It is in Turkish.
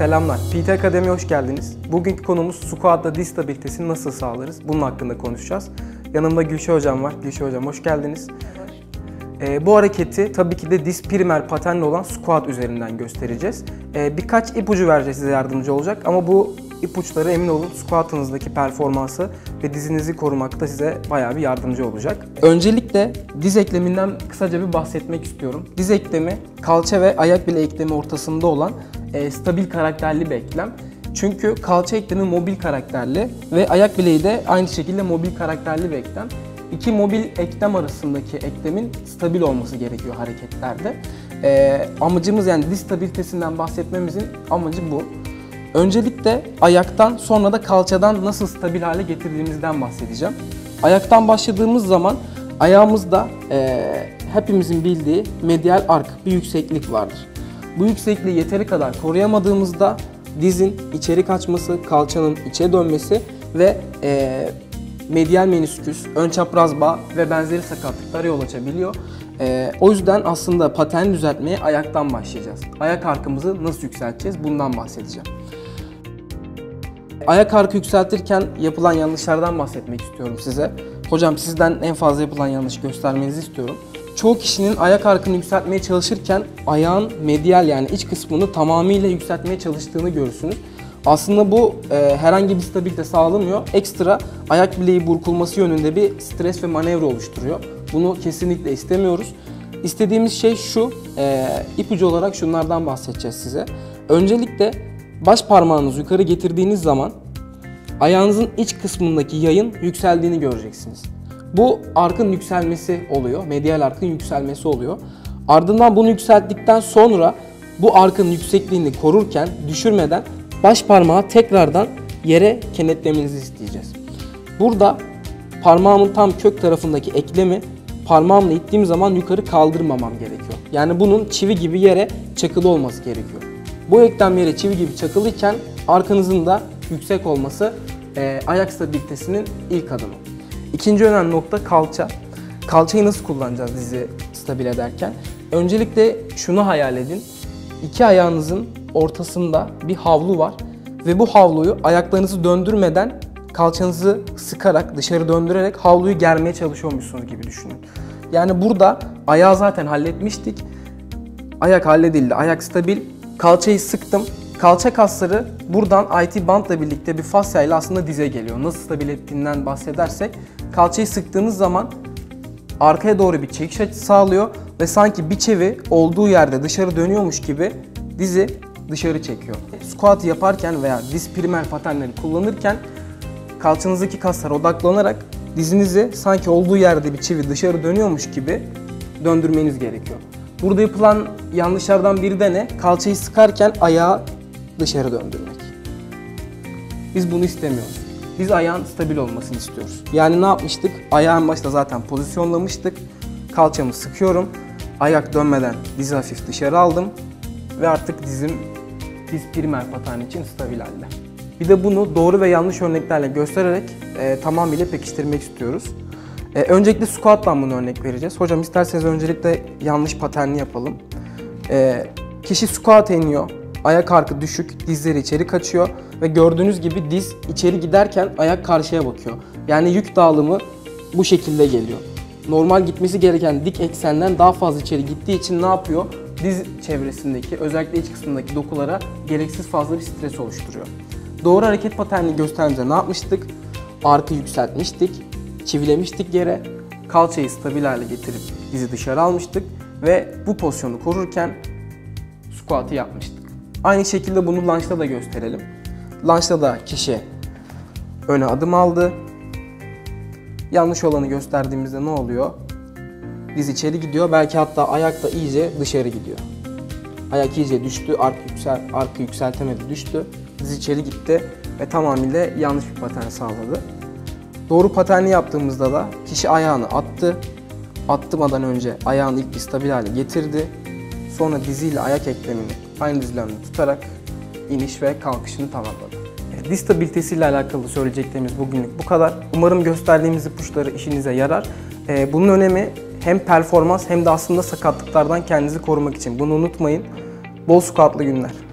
Selamlar, PT Akademi'ye hoş geldiniz. Bugünkü konumuz squat'ta diz stabilitesini nasıl sağlarız? Bunun hakkında konuşacağız. Yanımda Gülşah Hocam var. Gülşah Hocam hoş geldiniz. Bu hareketi tabii ki de diz primer patenli olan squat üzerinden göstereceğiz. Birkaç ipucu vereceğiz, size yardımcı olacak ama bu ipuçları emin olun squat'ınızdaki performansı ve dizinizi korumakta size bayağı bir yardımcı olacak. Öncelikle diz ekleminden kısaca bir bahsetmek istiyorum. Diz eklemi kalça ve ayak bileği eklemi ortasında olan stabil karakterli bir eklem. Çünkü kalça eklemi mobil karakterli ve ayak bileği de aynı şekilde mobil karakterli bir eklem. İki mobil eklem arasındaki eklemin stabil olması gerekiyor hareketlerde. Amacımız, yani diz stabilitesinden bahsetmemizin amacı bu. Öncelikle ayaktan, sonra da kalçadan nasıl stabil hale getirdiğimizden bahsedeceğim. Ayaktan başladığımız zaman ayağımızda hepimizin bildiği medial ark, bir yükseklik vardır. Bu yüksekliği yeteri kadar koruyamadığımızda dizin içeri kaçması, kalçanın içe dönmesi ve medial menisküs, ön çapraz bağ ve benzeri sakatlıklara yol açabiliyor. O yüzden aslında pateni düzeltmeye ayaktan başlayacağız. Ayak arkımızı nasıl yükselteceğiz? Bundan bahsedeceğim. Ayak arkı yükseltirken yapılan yanlışlardan bahsetmek istiyorum size. Hocam sizden en fazla yapılan yanlış göstermenizi istiyorum. Çoğu kişinin ayak arkını yükseltmeye çalışırken ayağın medial, yani iç kısmını tamamıyla yükseltmeye çalıştığını görürsünüz. Aslında bu herhangi bir stabilite sağlamıyor. Ekstra ayak bileği burkulması yönünde bir stres ve manevra oluşturuyor. Bunu kesinlikle istemiyoruz. İstediğimiz şey şu, ipucu olarak şunlardan bahsedeceğiz size. Öncelikle baş parmağınızı yukarı getirdiğiniz zaman ayağınızın iç kısmındaki yayın yükseldiğini göreceksiniz. Bu arkın yükselmesi oluyor, medial arkın yükselmesi oluyor. Ardından bunu yükselttikten sonra bu arkın yüksekliğini korurken, düşürmeden baş parmağı tekrardan yere kenetlemenizi isteyeceğiz. Burada parmağımın tam kök tarafındaki eklemi parmağımla ittiğim zaman yukarı kaldırmamam gerekiyor. Yani bunun çivi gibi yere çakılı olması gerekiyor. Bu eklem yere çivi gibi çakılıyken arkanızın da yüksek olması ayak stabilitesinin ilk adımı. İkinci önemli nokta kalça. Kalçayı nasıl kullanacağız dizi stabil ederken? Öncelikle şunu hayal edin. İki ayağınızın ortasında bir havlu var ve bu havluyu ayaklarınızı döndürmeden kalçanızı sıkarak, dışarı döndürerek havluyu germeye çalışıyormuşsunuz gibi düşünün. Yani burada ayağı zaten halletmiştik. Ayak halledildi, ayak stabil. Kalçayı sıktım. Kalça kasları buradan IT bandla birlikte bir fasya ile aslında dize geliyor. Nasıl stabil ettiğinden bahsedersek, kalçayı sıktığınız zaman arkaya doğru bir çekiş açısı sağlıyor ve sanki bir çivi olduğu yerde dışarı dönüyormuş gibi dizi dışarı çekiyor. Squat yaparken veya diz primer patenleri kullanırken kalçanızdaki kaslara odaklanarak dizinizi sanki olduğu yerde bir çivi dışarı dönüyormuş gibi döndürmeniz gerekiyor. Burada yapılan yanlışlardan biri de ne? Kalçayı sıkarken ayağı dışarı döndürmek. Biz bunu istemiyoruz. Biz ayağın stabil olmasını istiyoruz. Yani ne yapmıştık? Ayağın başta zaten pozisyonlamıştık. Kalçamı sıkıyorum. Ayak dönmeden dizi hafif dışarı aldım. Ve artık dizim diz primer paten için stabil halde. Bir de bunu doğru ve yanlış örneklerle göstererek tamamıyla pekiştirmek istiyoruz. Öncelikle squat'tan bunu örnek vereceğiz. Hocam isterseniz öncelikle yanlış patenli yapalım. Kişi squat'a iniyor. Ayak arkı düşük, dizleri içeri kaçıyor ve gördüğünüz gibi diz içeri giderken ayak karşıya bakıyor. Yani yük dağılımı bu şekilde geliyor. Normal gitmesi gereken dik eksenden daha fazla içeri gittiği için ne yapıyor? Diz çevresindeki, özellikle iç kısmındaki dokulara gereksiz fazla bir stres oluşturuyor. Doğru hareket patenini gösterdiğimizde ne yapmıştık? Arkı yükseltmiştik, çivilemiştik yere, kalçayı stabil hale getirip dizi dışarı almıştık ve bu pozisyonu korurken squat'ı yapmıştık. Aynı şekilde bunu lunge'da da gösterelim. Lunge'da da kişi öne adım aldı. Yanlış olanı gösterdiğimizde ne oluyor? Diz içeri gidiyor, belki hatta ayak da iyice dışarı gidiyor. Ayak iyice düştü, arkı yükseltemedi, düştü. Diz içeri gitti ve tamamıyla yanlış bir paten sağladı. Doğru patenli yaptığımızda da kişi ayağını attı. Attırmadan önce ayağını ilk bir stabil hale getirdi. Sonra diziyle ayak eklemini aynı düzlemde tutarak iniş ve kalkışını tamamladı. Diz stabilitesiyle alakalı söyleyeceklerimiz bugünlük bu kadar. Umarım gösterdiğimiz ipuçları işinize yarar. Bunun önemi hem performans hem de aslında sakatlıklardan kendinizi korumak için. Bunu unutmayın. Bol squatlı günler.